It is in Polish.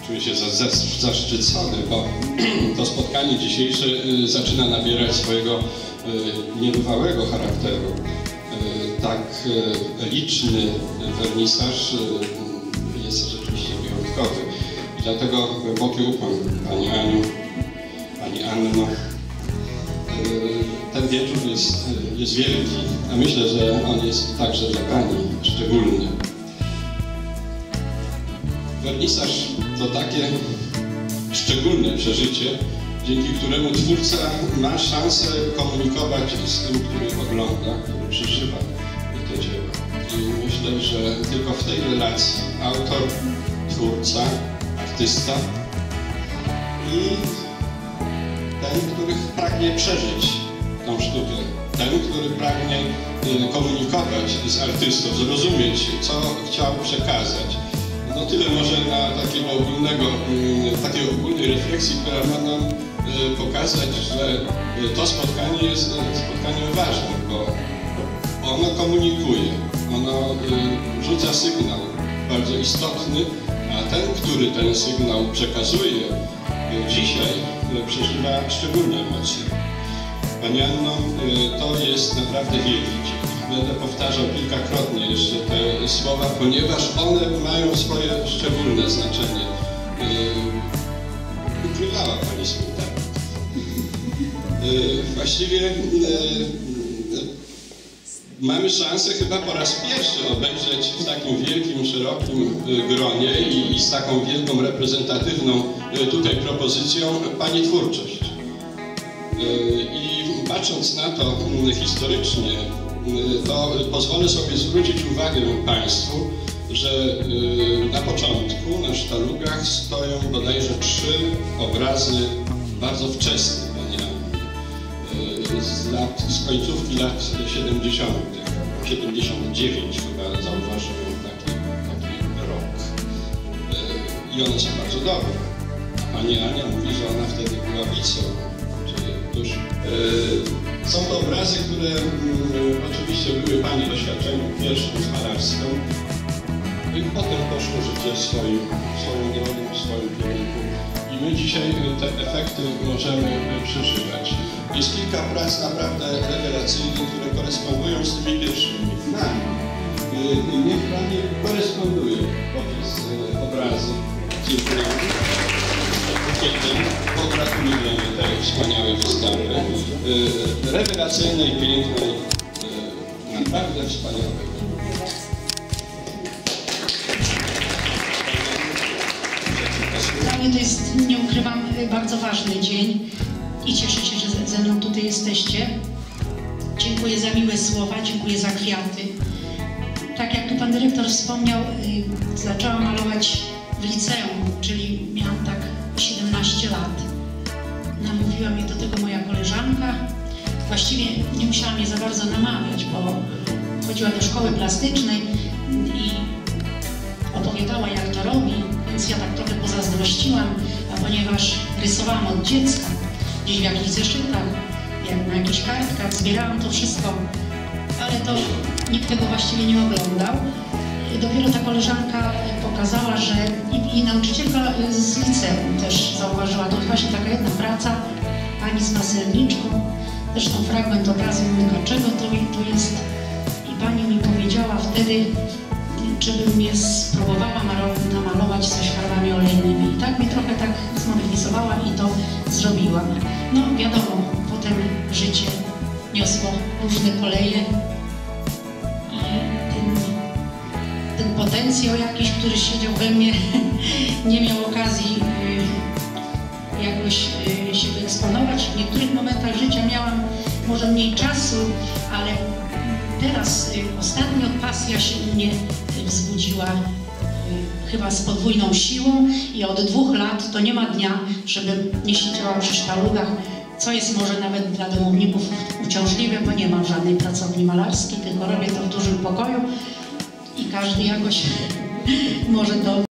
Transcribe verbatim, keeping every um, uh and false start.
Czuję się zaszczycony, bo to spotkanie dzisiejsze zaczyna nabierać swojego niebywałego charakteru. Tak liczny wernisaż jest rzeczywiście wyjątkowy. I dlatego głęboki ukłon Pani Aniu, Pani Anno. Ten wieczór jest, jest wielki, a myślę, że on jest także dla Pani szczególny. Wernisaż to takie szczególne przeżycie, dzięki któremu twórca ma szansę komunikować z tym, który ogląda, który przeżywa te dzieła. I myślę, że tylko w tej relacji autor, twórca, artysta i ten, który pragnie przeżyć tą sztukę, ten, który pragnie komunikować z artystą, zrozumieć, co chciał przekazać. No tyle może na takiego ogólnego, takiej ogólnej refleksji, która ma nam pokazać, że to spotkanie jest spotkaniem ważnym, bo ono komunikuje, ono rzuca sygnał bardzo istotny, a ten, który ten sygnał przekazuje, dzisiaj przeżywa szczególne emocje. Pani Anno, to jest naprawdę wielki dzień. Będę powtarzał kilkakrotnie jeszcze te słowa, ponieważ one mają swoje szczególne znaczenie. Ukrywała Pani swój talent. Właściwie mamy szansę chyba po raz pierwszy obejrzeć w takim wielkim, szerokim gronie i, i z taką wielką, reprezentatywną tutaj propozycją Pani twórczość. I patrząc na to historycznie, to pozwolę sobie zwrócić uwagę Państwu, że na początku na sztalugach stoją bodajże trzy obrazy bardzo wczesne Pani Anny, z, lat, z końcówki lat siedemdziesiątych. siedemdziesiąt dziewięć chyba zauważyłem taki, taki rok. I one są bardzo dobre. A Pani Ania mówi, że ona wtedy była wicą. Tuż, e, są to obrazy, które m, oczywiście były Pani doświadczeniem pierwszym z malarską i potem poszło życie swoim, swoją drogą, w swoim kierunku i my dzisiaj te efekty możemy przeżywać. Jest kilka prac naprawdę rewelacyjnych, które korespondują z tymi pierwszymi nami. Niech Pani koresponduje poprzez obrazy. Dziękuję. Pogratulujemy tej wspaniałej wystawy, rewelacyjnej, pięknej, naprawdę wspaniałej. Dla mnie to jest, nie ukrywam, bardzo ważny dzień i cieszę się, że ze mną tutaj jesteście. Dziękuję za miłe słowa, dziękuję za kwiaty. Tak jak tu Pan Dyrektor wspomniał, zaczęłam malować w liceum, czyli miałam tak siedemnaście lat. Namówiła mnie do tego moja koleżanka. Właściwie nie musiałam jej za bardzo namawiać, bo chodziła do szkoły plastycznej i opowiadała, jak to robi, więc ja tak trochę pozazdrościłam, a ponieważ rysowałam od dziecka, gdzieś w jakichś zeszytach, jak na jakichś kartkach, zbierałam to wszystko, ale to nikt tego właściwie nie oglądał. Dopiero ta koleżanka pokazała, że i, i nauczycielka z liceum też zauważyła, to właśnie taka jedna praca, pani z maselniczką, zresztą fragment obrazu Munkaczego to, to jest i pani mi powiedziała wtedy, żebym mnie spróbowała namalować coś farbami olejnymi. I tak mnie trochę tak zmobilizowała i to zrobiłam. No wiadomo, potem życie niosło różne koleje. Ten potencjał jakiś, który siedział we mnie, nie miał okazji y, jakoś y, się wyeksponować. W niektórych momentach życia miałam może mniej czasu, ale teraz y, ostatnio pasja się u mnie wzbudziła y, chyba z podwójną siłą i od dwóch lat to nie ma dnia, żebym nie siedziała przy sztalugach, co jest może nawet dla domowników uciążliwe, bo nie mam żadnej pracowni malarskiej, tylko robię to w dużym pokoju. I każdy jakoś może to